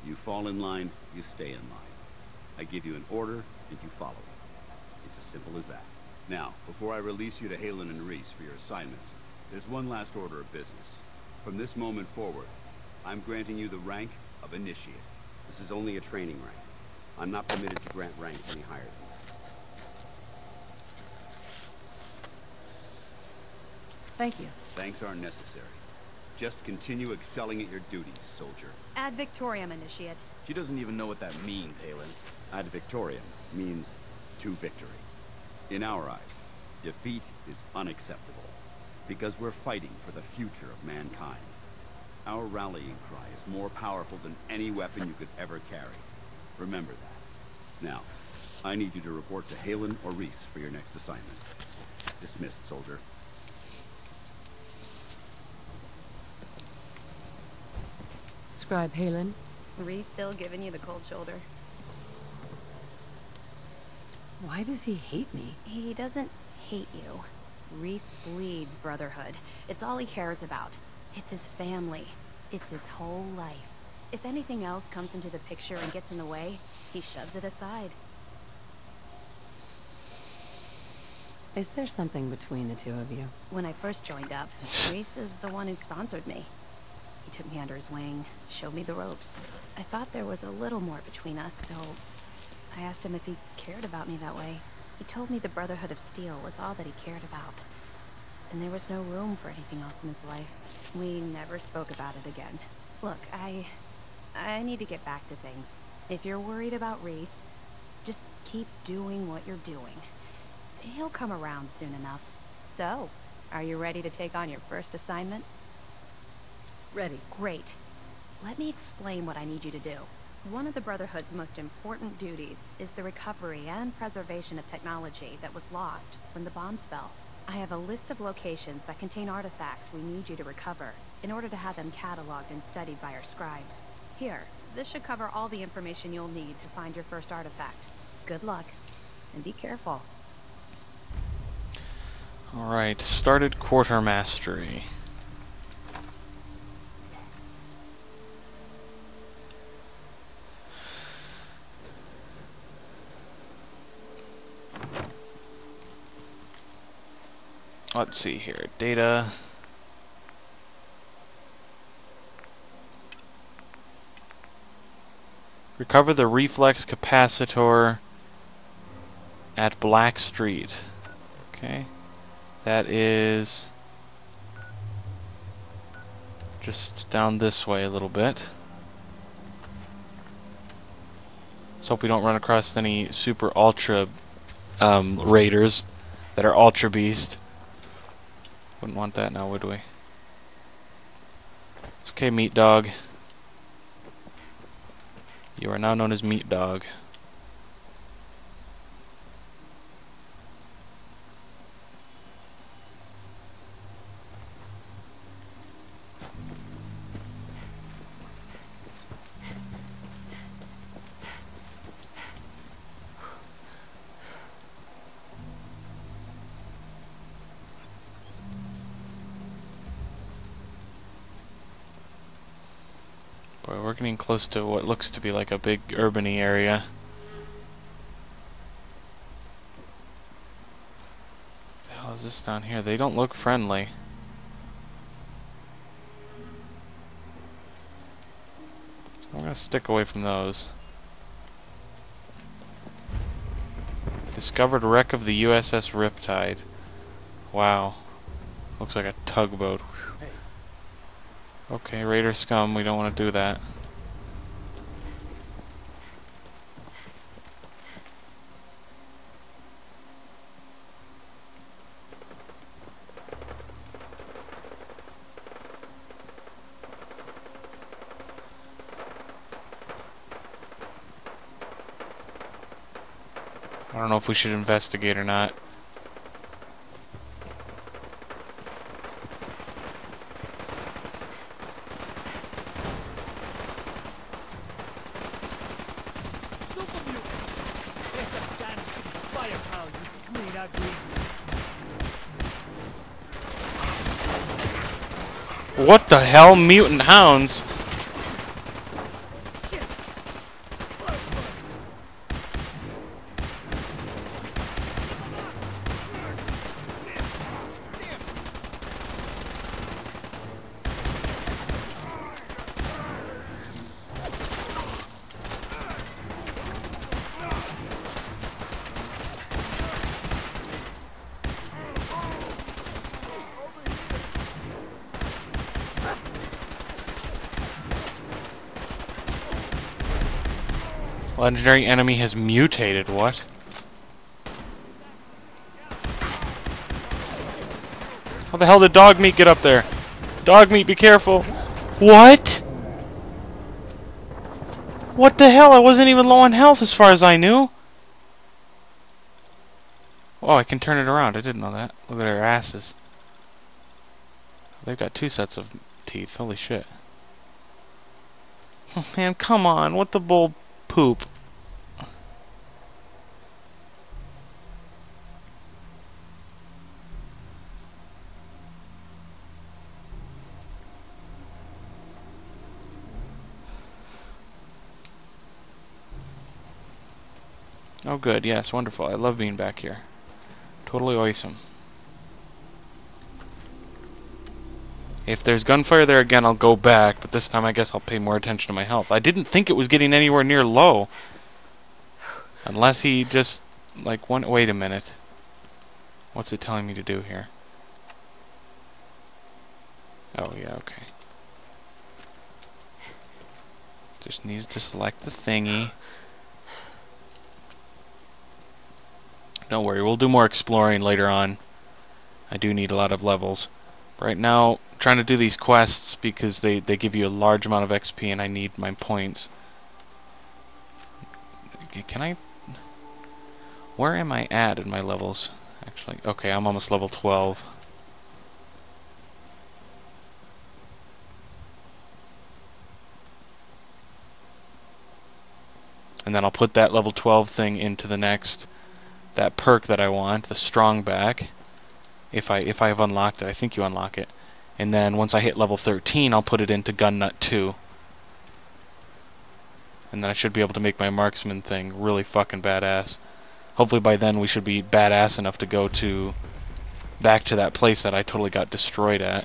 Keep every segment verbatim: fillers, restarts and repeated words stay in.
You fall in line, you stay in line. I give you an order, and you follow it. It's as simple as that. Now, before I release you to Halen and Reese for your assignments, there's one last order of business. From this moment forward, I'm granting you the rank of Initiate. This is only a training rank. I'm not permitted to grant ranks any higher than that. Thank you. Thanks aren't necessary. Just continue excelling at your duties, soldier. Ad Victoriam, Initiate. She doesn't even know what that means, Halen. Ad Victoriam means to victory. In our eyes, defeat is unacceptable, because we're fighting for the future of mankind. Our rallying cry is more powerful than any weapon you could ever carry. Remember that. Now, I need you to report to Halen or Reese for your next assignment. Dismissed, soldier. Scribe Halen. Reese still giving you the cold shoulder? Why does he hate me? He doesn't hate you. Reese bleeds brotherhood. It's all he cares about. It's his family. It's his whole life. If anything else comes into the picture and gets in the way, he shoves it aside. Is there something between the two of you? When I first joined up, Reese is the one who sponsored me. He took me under his wing, showed me the ropes. I thought there was a little more between us, so I asked him if he cared about me that way. He told me the Brotherhood of Steel was all that he cared about, and there was no room for anything else in his life. We never spoke about it again. Look, I... I need to get back to things. If you're worried about Reese, just keep doing what you're doing. He'll come around soon enough. So, are you ready to take on your first assignment? Ready. Great. Let me explain what I need you to do. One of the Brotherhood's most important duties is the recovery and preservation of technology that was lost when the bombs fell. I have a list of locations that contain artifacts we need you to recover in order to have them cataloged and studied by our scribes. Here, this should cover all the information you'll need to find your first artifact. Good luck, and be careful. Alright, started quartermastery. Let's see here. Data. Recover the reflex capacitor at Black Street. Okay. That is just down this way a little bit. Let's hope we don't run across any super ultra um, raiders that are ultra beast. Wouldn't want that now, would we? It's okay, Meat Dog. You are now known as Meat Dog. Boy, we're getting close to what looks to be like a big urban-y area. What the hell is this down here? They don't look friendly. So I'm gonna stick away from those. Discovered wreck of the U S S Riptide. Wow. Looks like a tugboat. Okay, Raider scum, we don't want to do that. I don't know if we should investigate or not. What the hell? Mutant hounds? Legendary enemy has mutated. What? How the hell did dog meat get up there? Dog meat, be careful. What? What the hell? I wasn't even low on health as far as I knew. Oh, I can turn it around. I didn't know that. Look at their asses. They've got two sets of teeth. Holy shit. Oh, man, come on. What the bull poop? Oh, good. Yes, wonderful. I love being back here. Totally awesome. If there's gunfire there again, I'll go back, but this time I guess I'll pay more attention to my health. I didn't think it was getting anywhere near low. Unless he just, like, one... Wait a minute. What's it telling me to do here? Oh, yeah, okay. Just needed to select the thingy. Don't worry, we'll do more exploring later on. I do need a lot of levels. Right now, I'm trying to do these quests because they, they give you a large amount of X P and I need my points. Can I... Where am I at in my levels? Actually, okay, I'm almost level twelve. And then I'll put that level twelve thing into the next... that perk that I want, the strong back. If I if I have unlocked it, I think you unlock it. And then once I hit level thirteen, I'll put it into Gun Nut two. And then I should be able to make my marksman thing really fucking badass. Hopefully by then we should be badass enough to go to back to that place that I totally got destroyed at.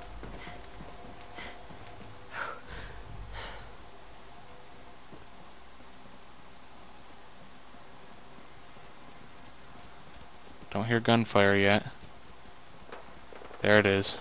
Don't hear gunfire yet. There it is.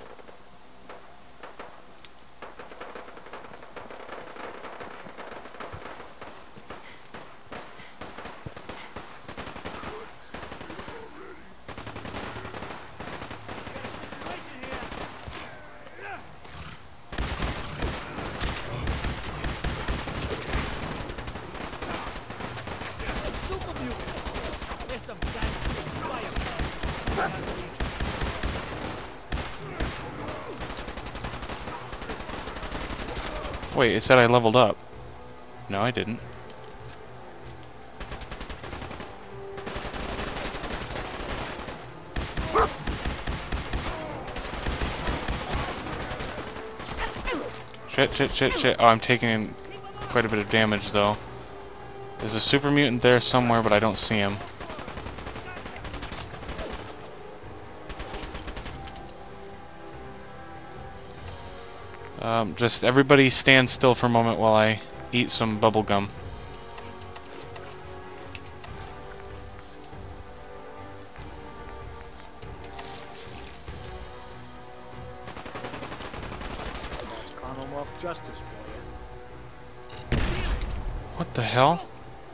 Wait, it said I leveled up. No, I didn't. Shit, shit, shit, shit. Oh, I'm taking quite a bit of damage, though. There's a super mutant there somewhere, but I don't see him. Um, just everybody stand still for a moment while I eat some bubble gum. That's Commonwealth justice for you. What the hell?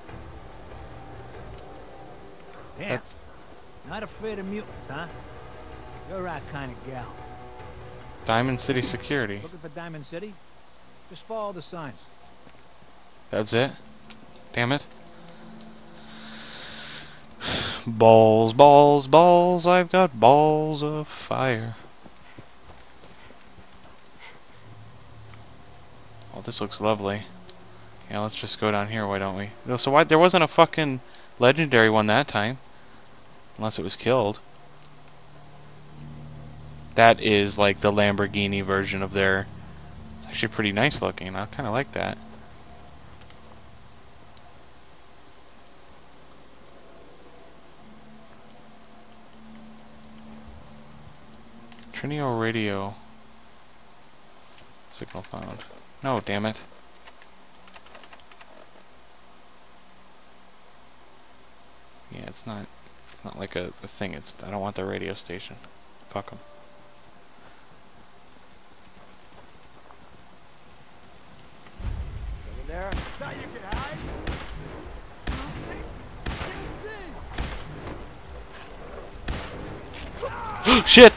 Damn. That's... Not afraid of mutants, huh? You're our kind of gal. Diamond City Security. Looking for Diamond City? Just follow the signs. That's it? Damn it. Balls, balls, balls, I've got balls of fire. Oh, this looks lovely. Yeah, let's just go down here, why don't we? No, so why there wasn't a fucking legendary one that time? Unless it was killed. That is like the Lamborghini version of their... It's actually pretty nice looking. I kind of like that. Trinio radio. Signal found. No, damn it. Yeah, it's not... It's not like a, a thing. It's... I don't want the radio station. Fuck them. There. Now you can hide. Shit!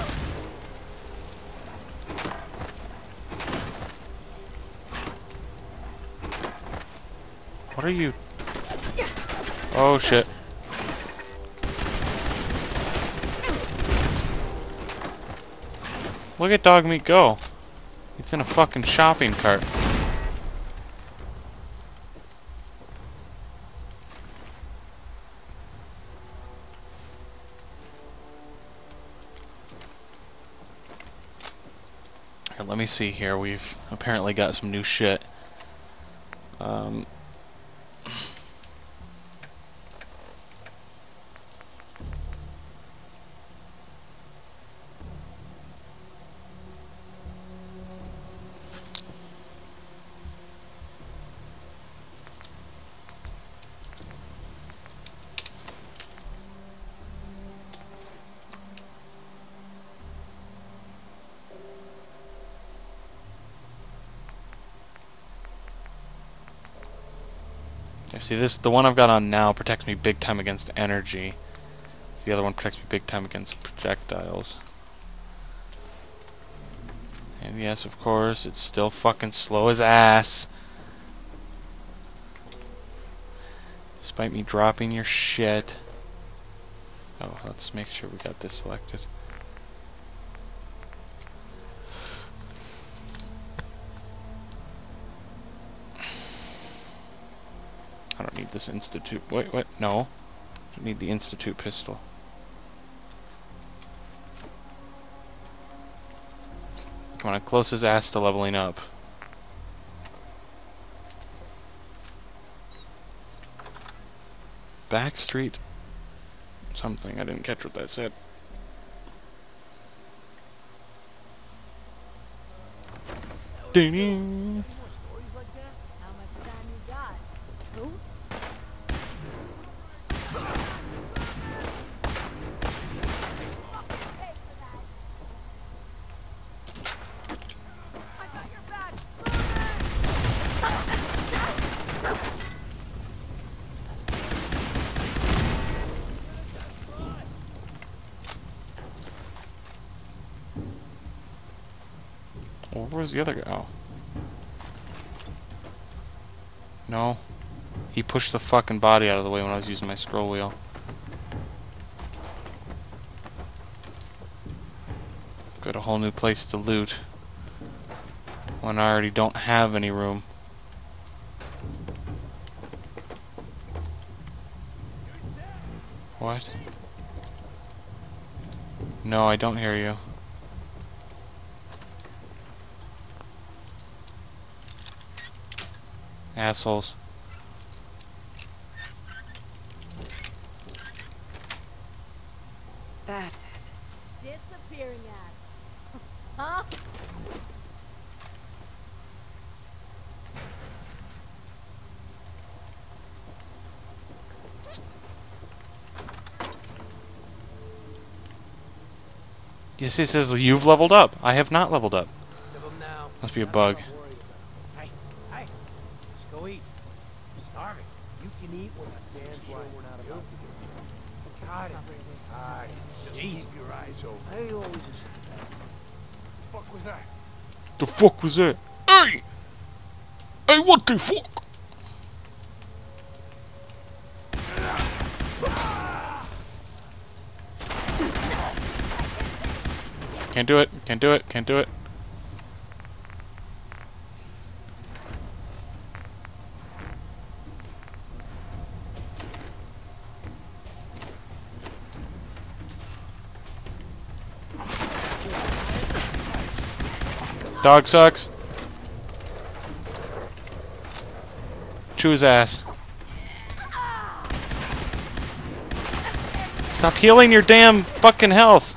What are you? Oh shit. Look at dog meat go. It's in a fucking shopping cart. Here, let me see here. We've apparently got some new shit. Um... See, this the one I've got on now protects me big time against energy. The other one protects me big time against projectiles. And yes, of course, it's still fucking slow as ass. Despite me dropping your shit. Oh, let's make sure we got this selected. I don't need this Institute. Wait, wait, no. I don't need the Institute pistol. Come on, close his ass to leveling up. Backstreet something. I didn't catch what that said. Ding. Well, where's the other guy? Oh. No. He pushed the fucking body out of the way when I was using my scroll wheel. Got a whole new place to loot when I already don't have any room. What? No, I don't hear you. Assholes. That's it. Disappearing act. Huh? Yes, it says you've leveled up. I have not leveled up. Must be a bug. Hey, hey, let's go eat. I'm starving. You can eat when I stand sure we're not about to get got it. Got it. Just keep your eyes open. I always just the fuck was that? The fuck was that? Hey! Hey, what the fuck? Can't do it, can't do it, can't do it. Dog sucks. Chew his ass. Stop healing your damn fucking health.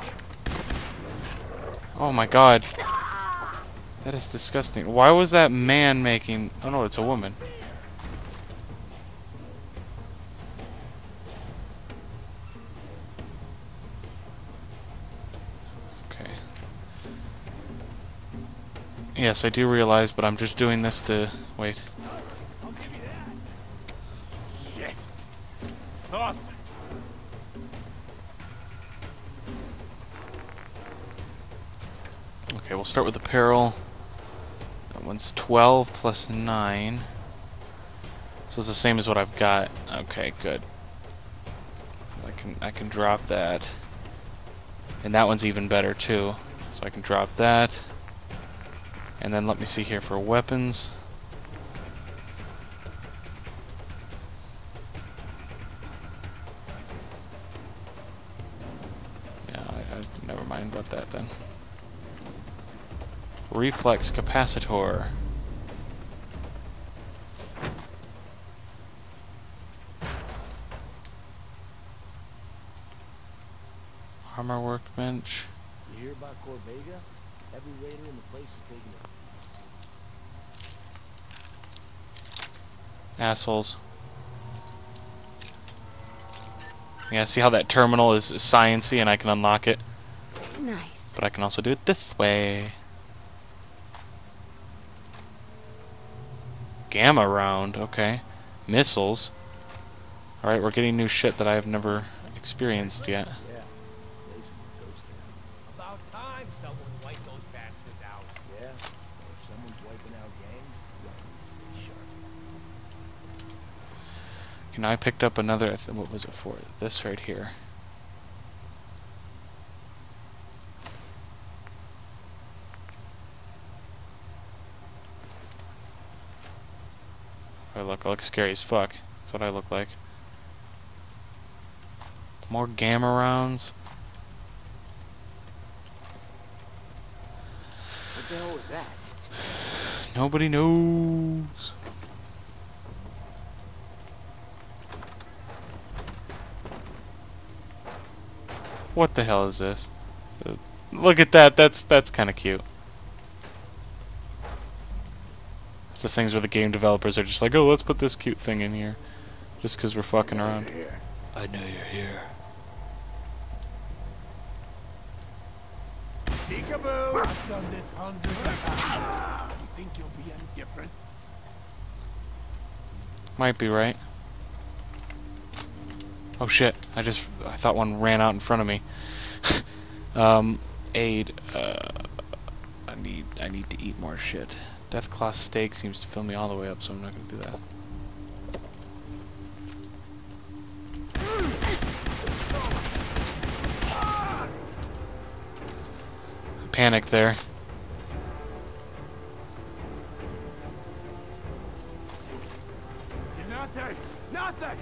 Oh my god. That is disgusting. Why was that man making... Oh no, it's a woman. Okay. Yes, I do realize, but I'm just doing this to... Wait. I'll give you that. Shit. Lost it. Okay, we'll start with apparel. That one's twelve plus nine. So it's the same as what I've got. Okay, good. I can I can drop that. And that one's even better too. So I can drop that. And then let me see here for weapons. Yeah, I, I never mind about that then. Reflex capacitor. Armor workbench. You hear about Corbega? Every raider in the place is taking it. Assholes. Yeah, see how that terminal is science-y and I can unlock it? Nice. But I can also do it this way. Gamma round, okay. Missiles. Alright, we're getting new shit that I have never experienced yet. Yeah, places are ghost town. About time someone wiped those bastards out. Yeah, well, if someone's wiping out gangs, you need to stay sharp. Okay, now I picked up another, th what was it for? This right here. I look, I look scary as fuck. That's what I look like. More gamma rounds. What the hell was that? Nobody knows. What the hell is this? So, look at that. That's that's kind of cute. It's the things where the game developers are just like, oh, let's put this cute thing in here, just because we're fucking around. I know you're here. Peekaboo! I've done this hundreds of times. You think you'll be any different? Might be right. Oh shit! I just I thought one ran out in front of me. um, aid. Uh, I need I need to eat more shit. Deathclaw steak seems to fill me all the way up, so I'm not gonna do that. Panic there. You're nothing! Nothing!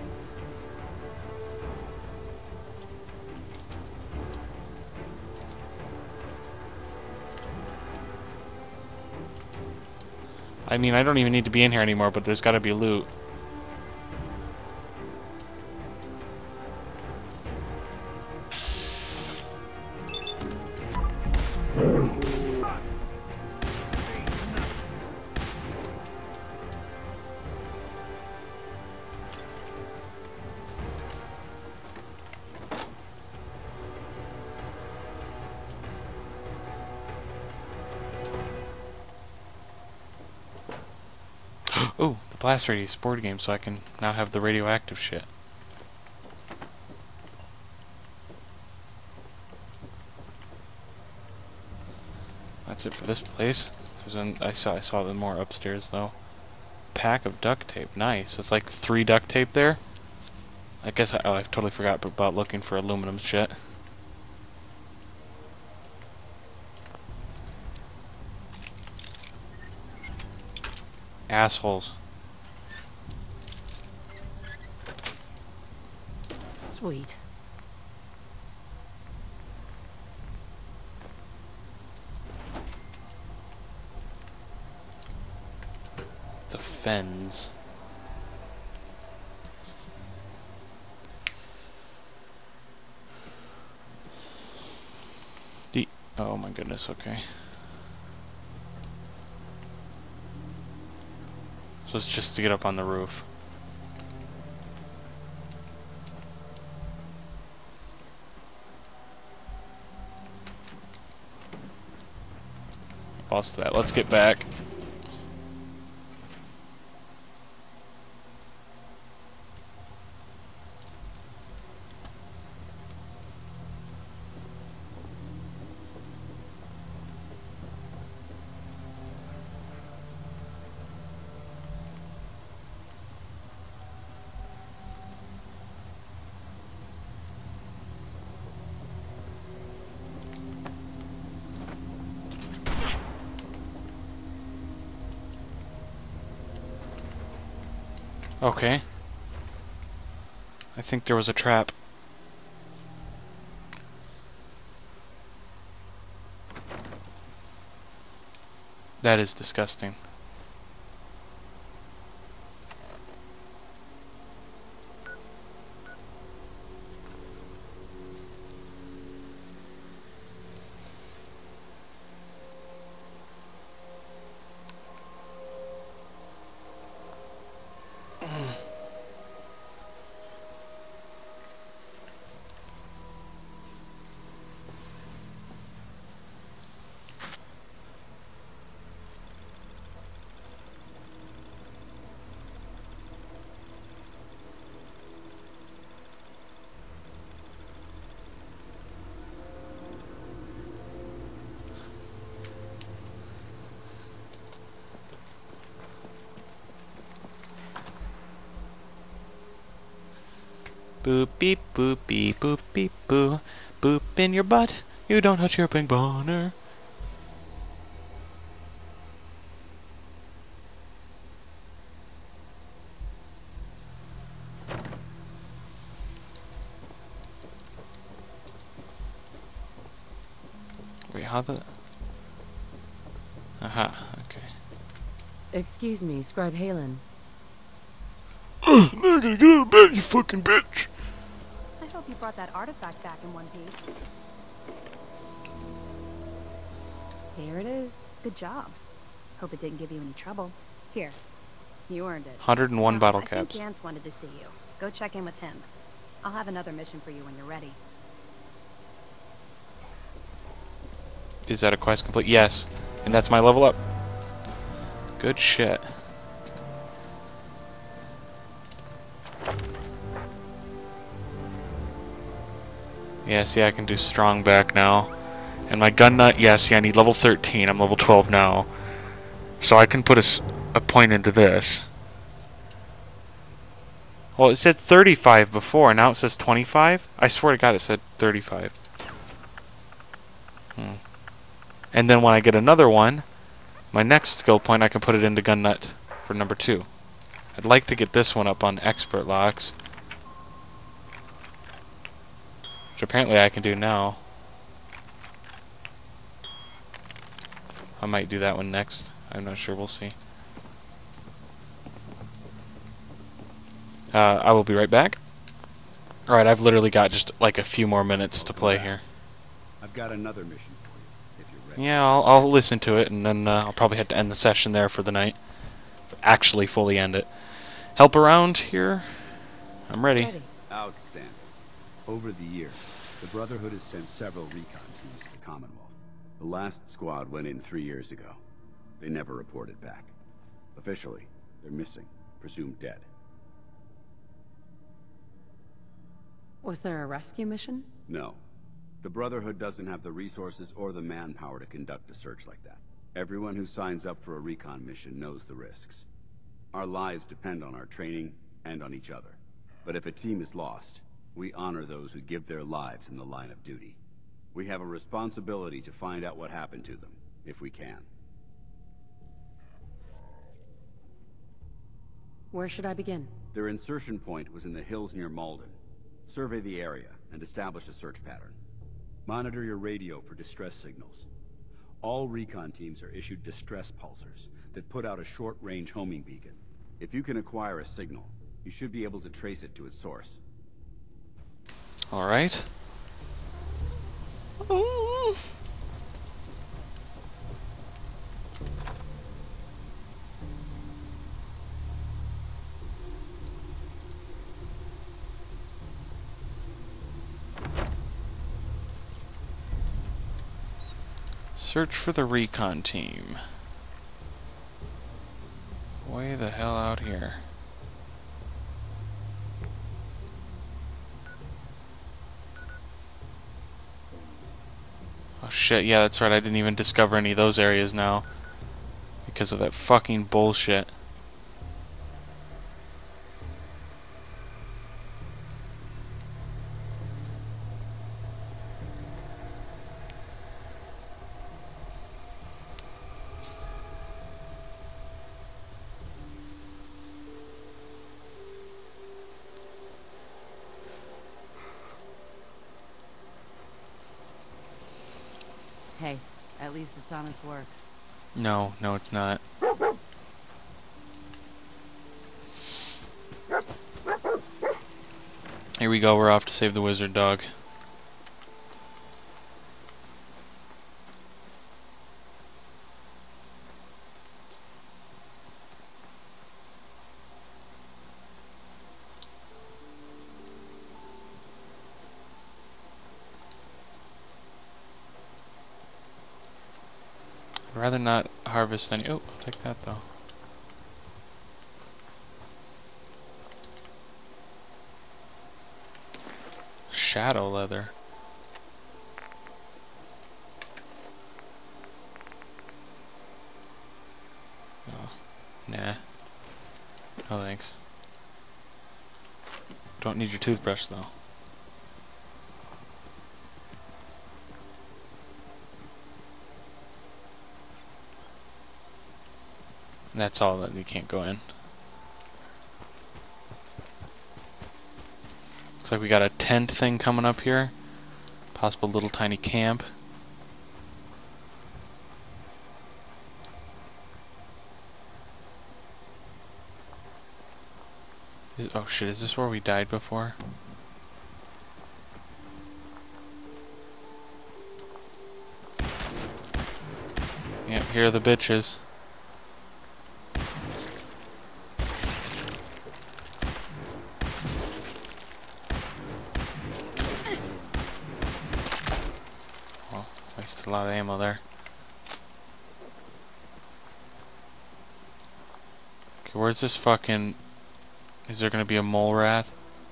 I mean, I don't even need to be in here anymore, but there's gotta be loot. Oh, the Blast Radius board game, so I can now have the radioactive shit. That's it for this place. An, I saw I saw them more upstairs though. Pack of duct tape, nice. It's like three duct tape there. I guess I, oh, I totally forgot about looking for aluminum shit. Assholes. Sweet. The Fens. The oh my goodness, okay. So it's just to get up on the roof. Bust that. Let's get back. Okay. I think there was a trap. That is disgusting. Boop beep boop beep boop beep boo. Boop in your butt. You don't touch your pink boner. Wait, how the... Aha, okay. Excuse me, Scribe Halen. Ugh, I'm not gonna get out of bed, you fucking bitch! I hope you brought that artifact back in one piece. Here it is. Good job. Hope it didn't give you any trouble. Here. You earned it. one hundred and one Now, bottle I caps. think Gans wanted to see you. Go check in with him. I'll have another mission for you when you're ready. Is that a quest complete? Yes. And that's my level up. Good shit. Yeah, see, I can do strong back now. And my gun nut, yeah, see, I need level thirteen. I'm level twelve now. So I can put a, s a point into this. Well, it said thirty-five before, now it says twenty-five? I swear to God it said thirty-five. Hmm. And then when I get another one, my next skill point, I can put it into gun nut for number two. I'd like to get this one up on expert locks. Which apparently I can do now. I might do that one next. I'm not sure, we'll see. Uh, I will be right back. Alright, I've literally got just like a few more minutes to play here. I've got another mission for you, if you're ready. Yeah, I'll, I'll listen to it, and then uh, I'll probably have to end the session there for the night. Actually fully end it. Help around here? I'm ready. Ready. Outstanding. Over the years, the Brotherhood has sent several recon teams to the Commonwealth. The last squad went in three years ago. They never reported back. Officially, they're missing, presumed dead. Was there a rescue mission? No. The Brotherhood doesn't have the resources or the manpower to conduct a search like that. Everyone who signs up for a recon mission knows the risks. Our lives depend on our training and on each other. But if a team is lost, we honor those who give their lives in the line of duty. We have a responsibility to find out what happened to them, if we can. Where should I begin? Their insertion point was in the hills near Malden. Survey the area and establish a search pattern. Monitor your radio for distress signals. All recon teams are issued distress pulsers that put out a short-range homing beacon. If you can acquire a signal, you should be able to trace it to its source. Alright. Search for the recon team. Way the hell out here. Oh shit, yeah, that's right, I didn't even discover any of those areas now. Because of that fucking bullshit. least it's honest work. No, no, it's not. Here we go, we're off to save the wizard dog. I'd rather not harvest any. Oh, I'll take that though. Shadow leather. Oh, nah. No thanks. Don't need your toothbrush though. And that's all that we can't go in. Looks like we got a tent thing coming up here. Possible little tiny camp. Is, oh shit, is this where we died before? Yep, here are the bitches. A lot of ammo there. Okay, where's this fucking... Is there gonna be a mole rat?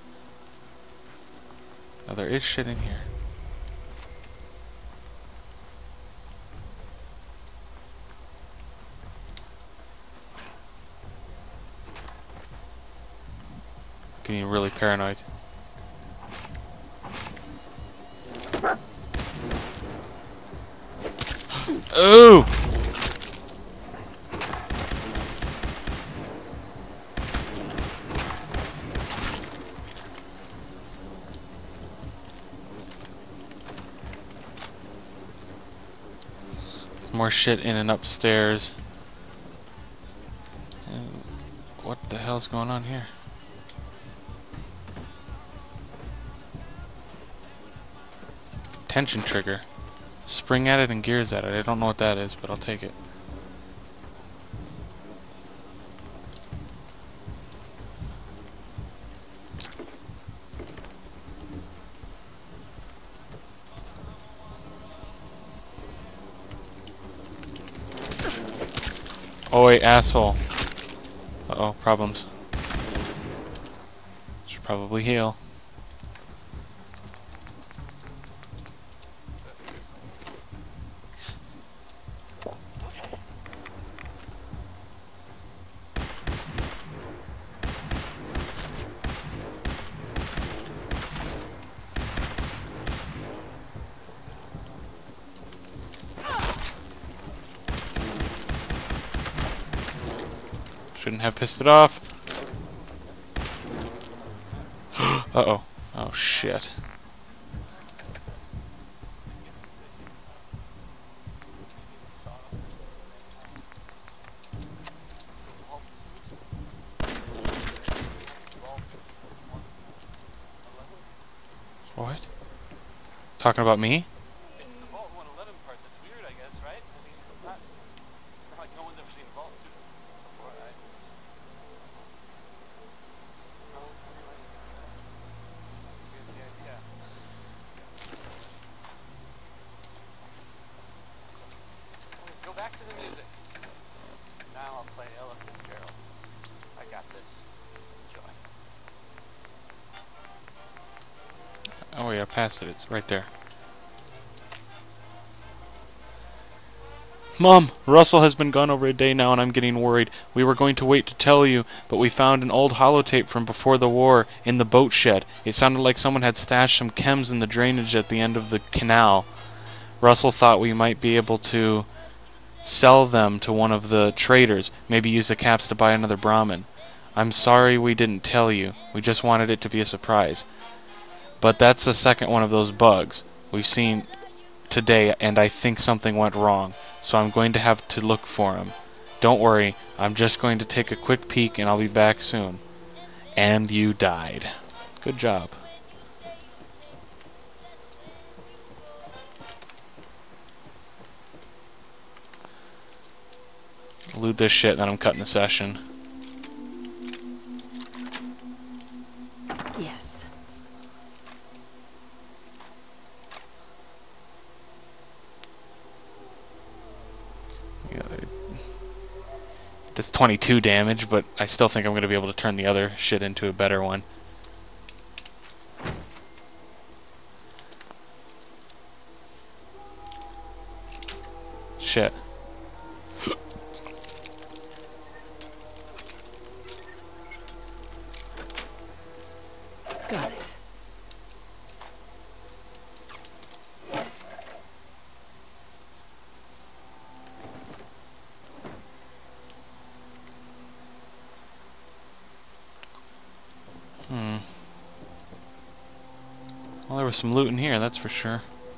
Oh, there is shit in here. Getting really paranoid. Ooh! There's more shit in and upstairs. And what the hell's going on here? Tension trigger. Spring at it and gears at it. I don't know what that is, but I'll take it. Oh wait, asshole. Uh-oh, problems. Should probably heal. Shouldn't have pissed it off. Uh-oh. Oh, shit. What? Talking about me? Oh yeah, past it. It's right there. Mom, Russell has been gone over a day now and I'm getting worried. We were going to wait to tell you, but we found an old holotape from before the war in the boat shed. It sounded like someone had stashed some chems in the drainage at the end of the canal. Russell thought we might be able to sell them to one of the traders, maybe use the caps to buy another Brahmin. I'm sorry we didn't tell you. We just wanted it to be a surprise. But that's the second one of those bugs. We've seen today, and I think something went wrong. So I'm going to have to look for him. Don't worry, I'm just going to take a quick peek and I'll be back soon. And you died. Good job. Loot this shit, then I'm cutting the session. Yes. Yeah, that's twenty-two damage, but I still think I'm going to be able to turn the other shit into a better one. Shit. Got it. Hmm. Well, there was some loot in here, that's for sure.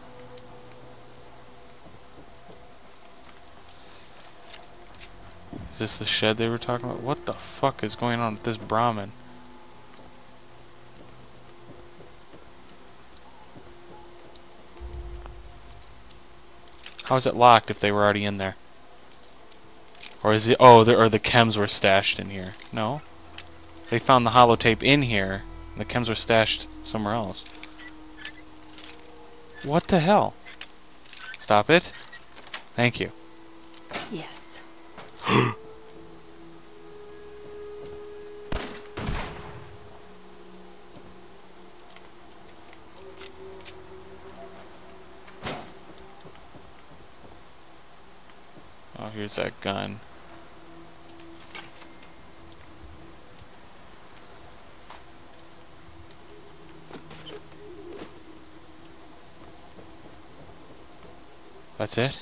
Is this the shed they were talking about? What the fuck is going on with this Brahmin? How is it locked if they were already in there? Or is it... Oh, the, or the chems were stashed in here. No. They found the holotape in here. And the chems were stashed somewhere else. What the hell? Stop it. Thank you. Yes. Oh, here's that gun. That's it?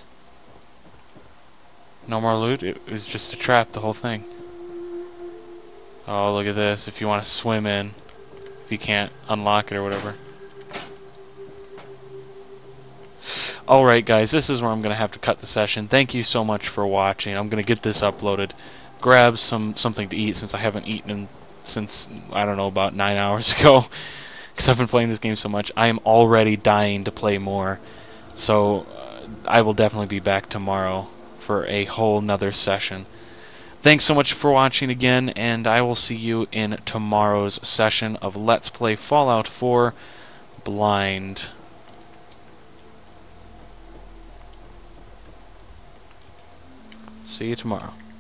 No more loot? It was just a trap, the whole thing. Oh, look at this. If you want to swim in, if you can't unlock it or whatever. Alright guys, this is where I'm going to have to cut the session. Thank you so much for watching. I'm going to get this uploaded. Grab some something to eat since I haven't eaten in, since, I don't know, about nine hours ago. Because I've been playing this game so much. I am already dying to play more. So, uh, I will definitely be back tomorrow for a whole nother session. Thanks so much for watching again, and I will see you in tomorrow's session of Let's Play Fallout four Blind. See you tomorrow.